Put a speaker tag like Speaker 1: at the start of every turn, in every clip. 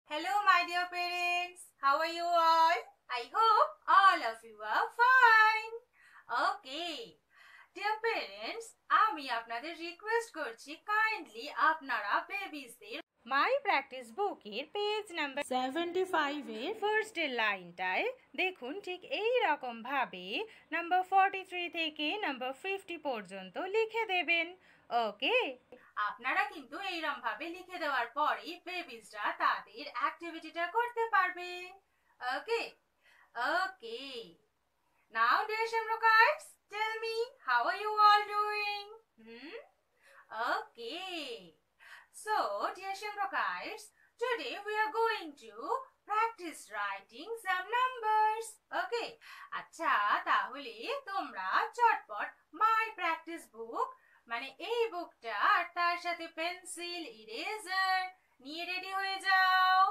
Speaker 1: Hello, my dear parents. How are you all? I hope all of you are fine. Okay. Dear parents, আমি আপনাদের request করছি kindly আপনারা বেবিসদের my practice বুকের page number 75 এর first লাইনটায় দেখুন ঠিক এই রকম ভাবে নাম্বার 43 থেকে নাম্বার 50 পর্যন্ত লিখে দেবেন। ওকে, আপনারা কিন্তু এইরকম ভাবে লিখে দেওয়ার পরেই বেবিসরা তাদের অ্যাক্টিভিটিটা করতে পারবে। ওকে ওকে, নাও dear Shamrokars, tell me how are you all doing? Okay, so dear Shamrokars, today we are going to practice writing some numbers. Okay, আচ্ছা তাহলে তোমরা চটপট মাই প্র্যাকটিস বুক মানে এই বুকটা আর তার সাথে পেন্সিল ইরেজার নিয়ে রেডি হয়ে যাও।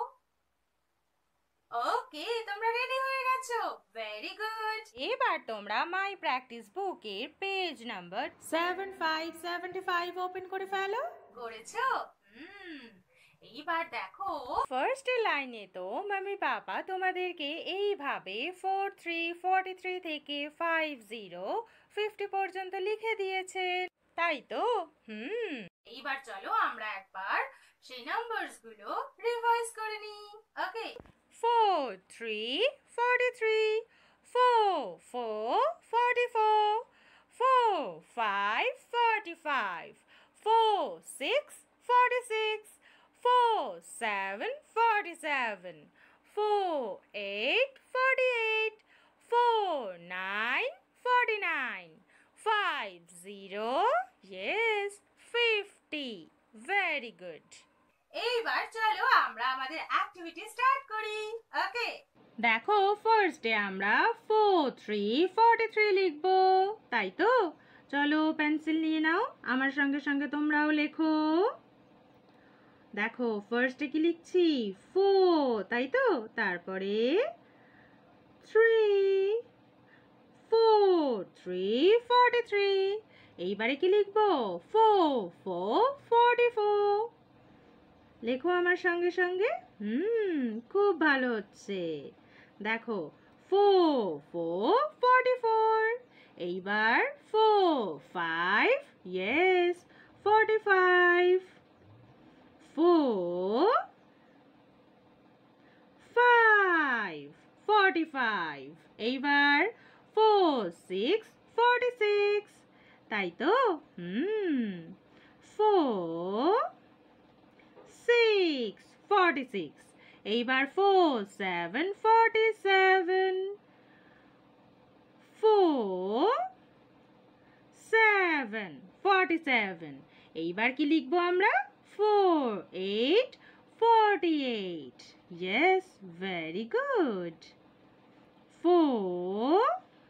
Speaker 1: ওকে, তোমরা রেডি হয়ে গেছো? Very good. এবার তোমরা মাই প্র্যাকটিস বুকের পেজ নাম্বার 75 ওপেন করে ফেলো। করেছো? এইবার দেখো ফার্স্ট লাইনে তো মাম্মি পাপা তোমাদেরকে এইভাবে 43 থেকে 50 পর্যন্ত লিখে দিয়েছে, তাই তো? এইবার চলো আমরা একবার সেই নাম্বারস গুলো রিভাইজ করে নিই। ওকে, 4 3 43, 4 4 44, 4 5 45, 4 6 46, 4 7 47, 4 8 48, 4 9 49, 5 0, yes 50. Very good. এইবার চলো আমরা আমাদের অ্যাক্টিভিটি স্টার্ট করি। ওকে, দেখো ফার্স্টে আমরা 4 3 43 লিখব, তাই তো? চলো পেন্সিল নিয়ে নাও, আমার সঙ্গে সঙ্গে তোমরাও লেখো। দেখো ফার্স্টে কি লিখছি? 4, তাই তো? তারপরে 3 4 3 43। এইবারে কি লিখবো? 4 4 44। লেখো আমার সঙ্গে সঙ্গে। খুব ভালো হচ্ছে। দেখো 4 4 44। এইবার 4 5, yes 45, 4 5 45। এইবার 4 6 46, তাই তো? 4 6 46। এইবার 4 7 47, 4 7 47। এইবার কি লিখবো আমরা? 4 8 48, yes very good, 4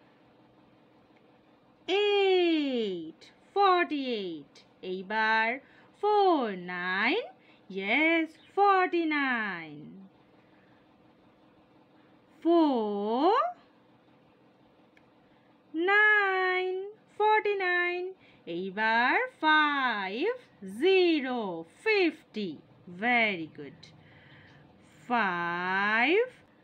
Speaker 1: 8 48। এইবার 4 9, yes 49, 4 9 49। এইবার 5 0 50, very good, 5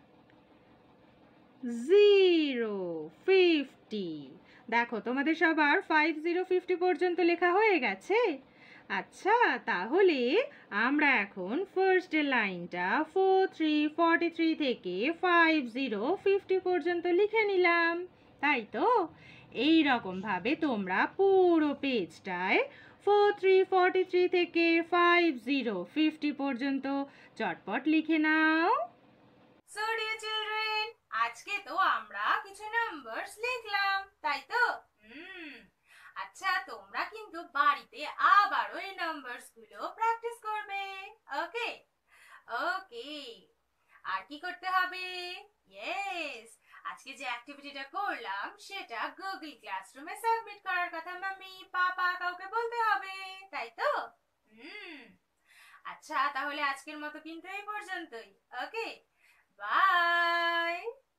Speaker 1: 0 50। দেখো তোমাদের সবার 5 0 50 পর্যন্ত লেখা হয়ে গেছে। আচ্ছা তাহলে আমরা এখন ফার্স্ট লাইনটা 4 3 43 থেকে 5 0 50 পর্যন্ত লিখে নিলাম, তাই তো? এই রকম ভাবে তোমরা পুরো পেজটায় 4 3 43 থেকে 5 0 50 পর্যন্ত চটপট লিখে নাও। সো ডিয়ার চিলড্রেন, আজকে তো আমরা কিছু নাম্বারস লিখলাম, তাই তো? আচ্ছা তোমরা কিন্তু বাড়িতে আবারও এই নাম্বারস গুলো প্র্যাকটিস করবে। ওকে ওকে, আর কি করতে হবে? ইয়েস, আজকে যে অ্যাক্টিভিটিটা করলাম সেটা গুগল ক্লাসরুমে সাবমিট করার কথা মাম্মি পাপা কাউকে বলতে হবে, তাই তো? আচ্ছা তাহলে আজকের মতো কিন্তু এই পর্যন্তই। Okay, by.